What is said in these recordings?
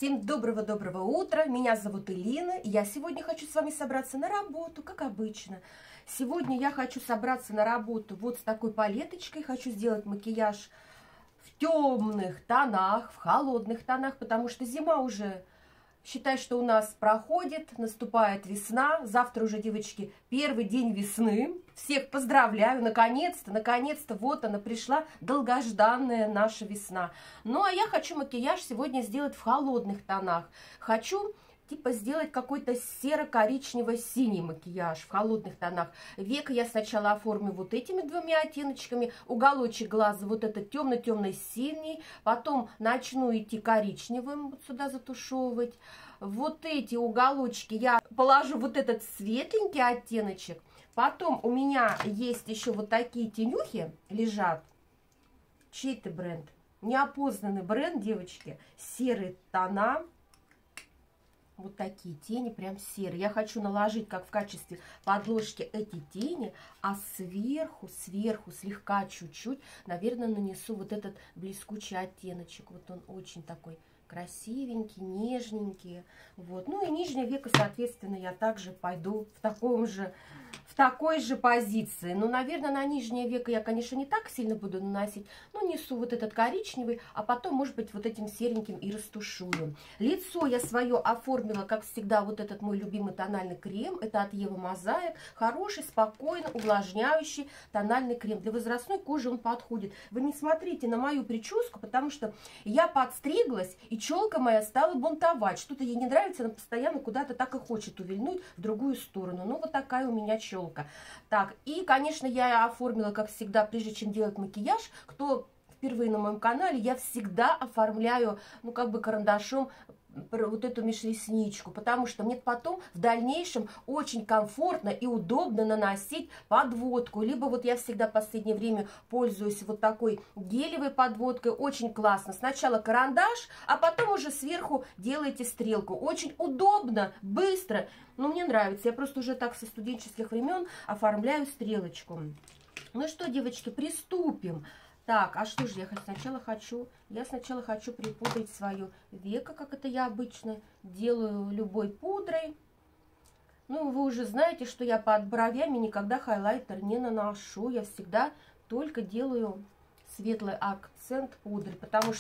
Всем доброго-доброго утра, меня зовут Элина, и я сегодня хочу с вами собраться на работу, как обычно. Сегодня я хочу собраться на работу вот с такой палеточкой, хочу сделать макияж в темных тонах, в холодных тонах, потому что зима уже, считай, что у нас проходит, наступает весна, завтра уже, девочки, первый день весны. Всех поздравляю, наконец-то, вот она пришла, долгожданная наша весна. Ну, а я хочу макияж сегодня сделать в холодных тонах. Хочу, типа, сделать какой-то серо-коричнево-синий макияж в холодных тонах. Века я сначала оформлю вот этими двумя оттеночками, уголочек глаза вот этот темно-темный синий, потом начну идти коричневым, вот сюда затушевывать. Вот эти уголочки я положу вот этот светленький оттеночек. Потом у меня есть еще вот такие тенюхи лежат. Чей-то бренд? Неопознанный бренд, девочки. Серые тона. Вот такие тени, прям серые. Я хочу наложить, как в качестве подложки, эти тени, а сверху слегка чуть-чуть, наверное, нанесу вот этот блескучий оттеночек. Вот он очень такой красивенький, нежненький. Вот. Ну и нижнее веко, соответственно, я также пойду в такой же позиции. Ну, наверное, на нижнее веко я, конечно, не так сильно буду наносить, но несу вот этот коричневый, а потом, может быть, вот этим сереньким и растушую. Лицо я свое оформила, как всегда, вот этот мой любимый тональный крем. Это от Ева Мозаик. Хороший, спокойно увлажняющий тональный крем. Для возрастной кожи он подходит. Вы не смотрите на мою прическу, потому что я подстриглась, и челка моя стала бунтовать. Что-то ей не нравится, она постоянно куда-то так и хочет увильнуть в другую сторону. Ну, вот такая у меня челка. Так, и, конечно, я оформила, как всегда, прежде чем делать макияж, кто впервые на моем канале, я всегда оформляю, ну, как бы карандашом вот эту межресничку, потому что мне потом в дальнейшем очень комфортно и удобно наносить подводку. Либо вот я всегда в последнее время пользуюсь вот такой гелевой подводкой, очень классно. Сначала карандаш, а потом уже сверху делаете стрелку. Очень удобно, быстро. Ну, мне нравится. Я просто уже так со студенческих времен оформляю стрелочку. Ну что, девочки, приступим. Так, а что же я сначала хочу? Я сначала хочу припудрить свое веко, как это я обычно делаю любой пудрой. Ну, вы уже знаете, что я под бровями никогда хайлайтер не наношу. Я всегда только делаю светлый акцент пудры, потому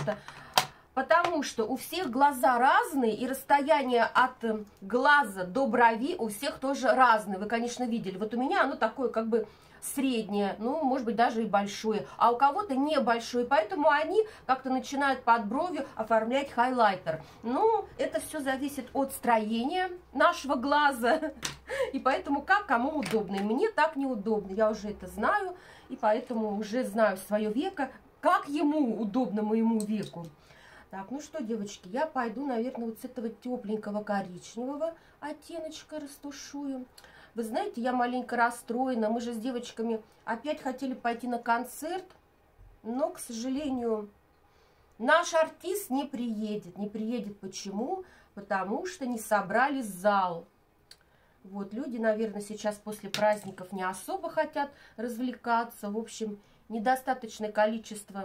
что у всех глаза разные, и расстояние от глаза до брови у всех тоже разное. Вы, конечно, видели. Вот у меня оно такое, как бы среднее, ну, может быть, даже и большое, а у кого-то небольшое, поэтому они как-то начинают под бровью оформлять хайлайтер. Ну, это все зависит от строения нашего глаза, и поэтому как кому удобно. И мне так неудобно, я уже это знаю, и поэтому уже знаю свое веко, как ему удобно, моему веку. Так, ну что, девочки, я пойду, наверное, вот с этого тепленького коричневого оттеночка растушую. Вы знаете, я маленько расстроена. Мы же с девочками опять хотели пойти на концерт, но, к сожалению, наш артист не приедет. Не приедет почему? Потому что не собрали зал. Вот, люди, наверное, сейчас после праздников не особо хотят развлекаться. В общем, недостаточное количество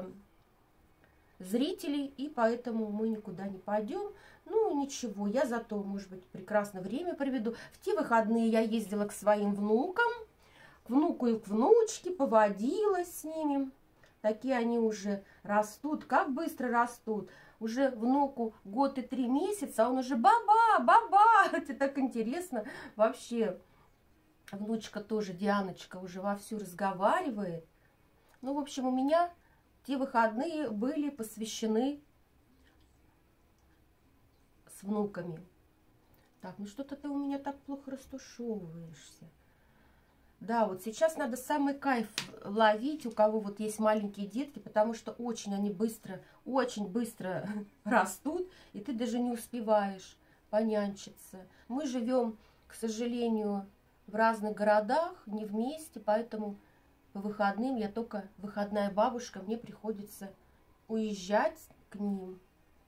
зрителей, и поэтому мы никуда не пойдем. Ну, ничего, я зато, может быть, прекрасно время проведу. В те выходные я ездила к своим внукам, к внуку и к внучке, поводилась с ними. Такие они уже растут, как быстро растут. Уже внуку год и 3 месяца, а он уже баба, это так интересно. Вообще, внучка тоже, Дианочка, уже вовсю разговаривает. Ну, в общем, у меня те выходные были посвящены с внуками. Так, ну что-то ты у меня так плохо растушевываешься. Да, вот сейчас надо самый кайф ловить, у кого вот есть маленькие детки, потому что очень быстро растут, и ты даже не успеваешь понянчиться. Мы живем, к сожалению, в разных городах, не вместе, поэтому по выходным я только выходная бабушка, мне приходится уезжать к ним.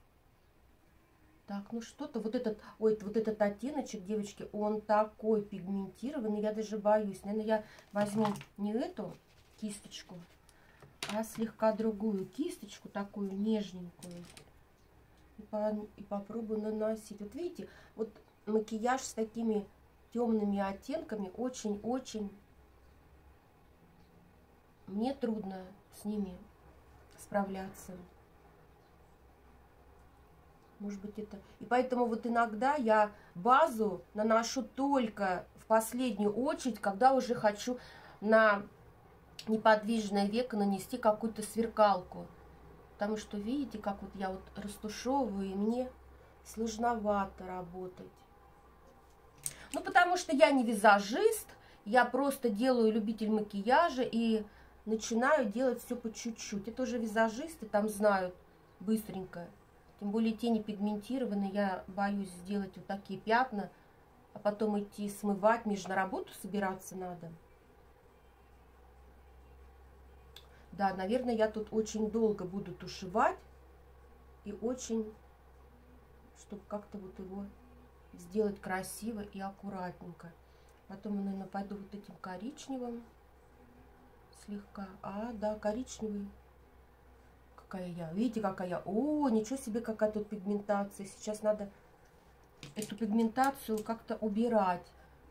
Так, ну что-то, вот этот оттеночек, девочки, он такой пигментированный, я даже боюсь. Наверное, я возьму не эту кисточку, а слегка другую кисточку, такую нежненькую. и попробую наносить. Вот видите, вот макияж с такими темными оттенками очень-очень мне трудно с ними справляться. Может быть, это... И поэтому вот иногда я базу наношу только в последнюю очередь, когда уже хочу на неподвижное веко нанести какую-то сверкалку. Потому что, видите, как вот я вот растушевываю, и мне сложновато работать. Ну, потому что я не визажист, я просто делаю любитель макияжа и начинаю делать все по чуть-чуть. Это уже визажисты там знают быстренько. Тем более тени пигментированные, я боюсь сделать вот такие пятна, а потом идти смывать, мне же на работу собираться надо. Да, наверное, я тут очень долго буду тушевать и очень, чтобы как-то вот его сделать красиво и аккуратненько. Потом я, наверное, пойду вот этим коричневым слегка. А, да, коричневый. Какая я. Видите, какая я. О, ничего себе, какая тут пигментация. Сейчас надо эту пигментацию как-то убирать.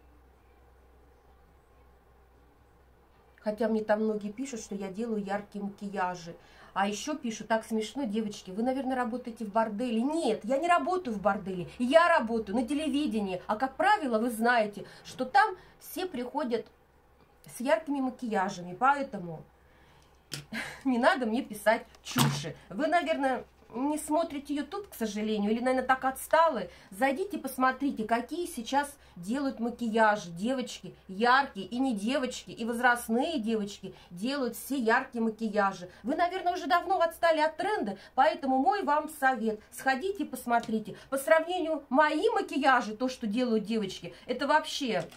Хотя мне там многие пишут, что я делаю яркие макияжи. А еще пишут, так смешно, девочки, вы, наверное, работаете в борделе. Нет, я не работаю в борделе. Я работаю на телевидении. А, как правило, вы знаете, что там все приходят с яркими макияжами. Поэтому не надо мне писать чуши. Вы, наверное, не смотрите YouTube, к сожалению, или, наверное, так отсталы. Зайдите, посмотрите, какие сейчас делают макияжи. Девочки яркие, и не девочки, и возрастные девочки делают все яркие макияжи. Вы, наверное, уже давно отстали от тренда, поэтому мой вам совет. Сходите, посмотрите. По сравнению мои макияжи, то, что делают девочки, это вообще...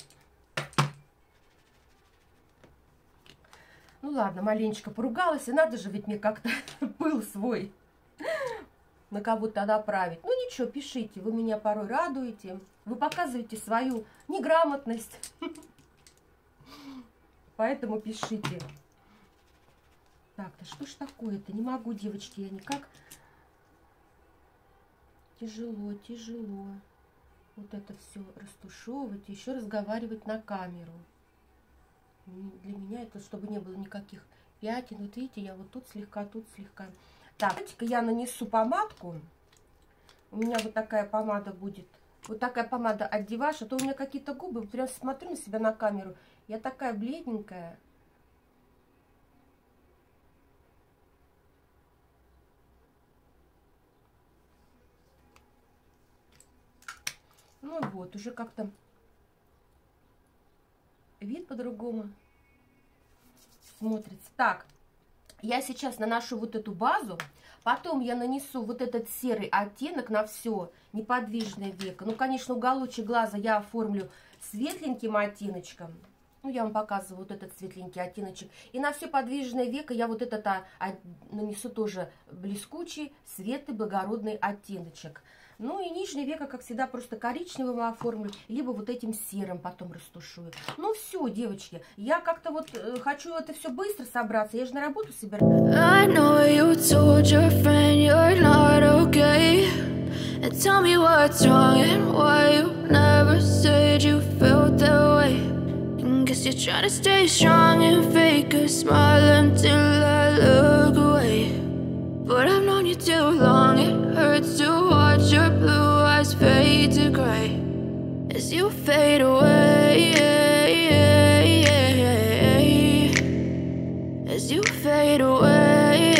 Ну ладно, маленечко поругалась, и надо же ведь мне как-то пыл свой на кого-то направить. Ну ничего, пишите, вы меня порой радуете, вы показываете свою неграмотность, поэтому пишите. Так, да что ж такое-то, не могу, девочки, я никак. Тяжело, тяжело вот это все растушевывать и еще разговаривать на камеру. Для меня это, чтобы не было никаких пятен. Вот видите, я вот тут слегка, тут слегка. Так, давайте-ка я нанесу помадку. У меня вот такая помада будет. Вот такая помада от Диваш. А то у меня какие-то губы. Прям смотрю на себя на камеру. Я такая бледненькая. Ну вот, уже как-то вид по-другому смотрится. Так, я сейчас наношу вот эту базу, потом я нанесу вот этот серый оттенок на все неподвижное веко. Ну, конечно, уголочек глаза я оформлю светленьким оттеночком. Ну, я вам показываю вот этот светленький оттеночек. И на все подвижное веко я вот этот нанесу тоже блескучий, светлый, благородный оттеночек. Ну и нижнее веко, как всегда, просто коричневым оформлю, либо вот этим серым потом растушую. Ну все, девочки, я как-то вот хочу это все быстро собраться, я же на работу собираюсь. I know you told your friend you're not okay. And tell me what's wrong and why you never said you felt that way. And guess you're trying to stay strong and fake a smile until I look away. But I've known you too long, it hurts to watch your blue eyes fade to gray as you fade away, as you fade away.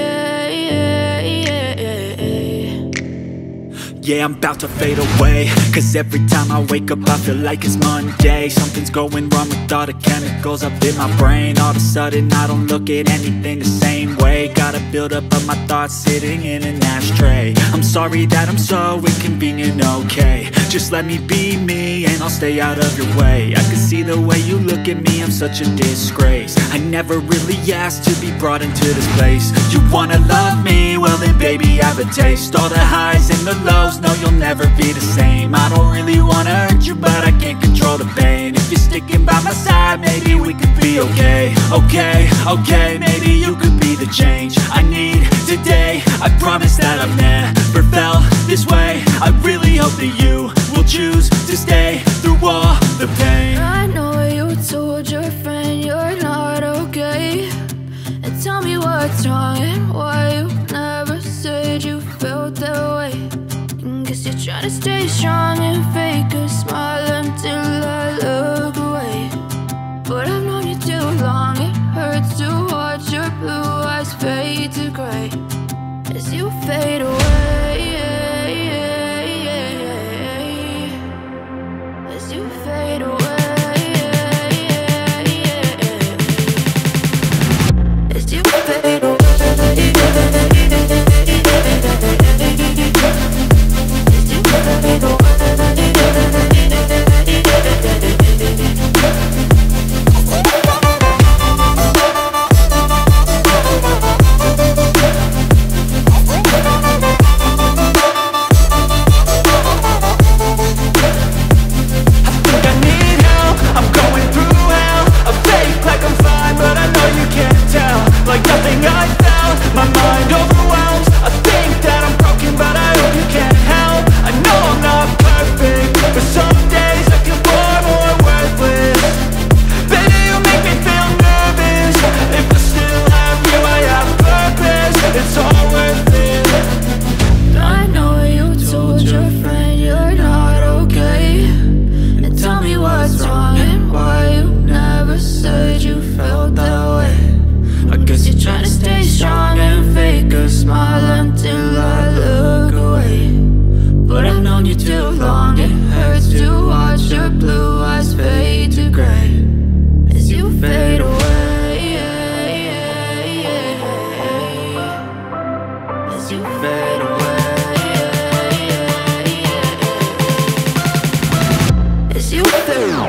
Yeah, I'm about to fade away, cause every time I wake up I feel like it's Monday. Something's going wrong with all the chemicals up in my brain. All of a sudden I don't look at anything the same way. Got a buildup of my thoughts sitting in an ashtray. I'm sorry that I'm so inconvenient, okay. Just let me be me and I'll stay out of your way. I can see the way you look at me, I'm such a disgrace. I never really asked to be brought into this place. You wanna love me? Well then baby I have a taste. All the highs and the lows, knows, no, you'll never be the same. I don't really wanna hurt you, but I can't control the pain. If you're sticking by my side, maybe we could be okay. Okay, okay, maybe you could be the change I need today. I promise that I've never felt this way. I really hope that you will choose to stay through all the pain. I know you told your friend you're not okay, and tell me what's wrong and why you never said you felt that way. And guess you're trying to stay strong and fake a smile until I look away. But I've known you too long, it hurts to watch your blue eyes fade to gray as you fade away. As you fade away. As you fade away. As you fade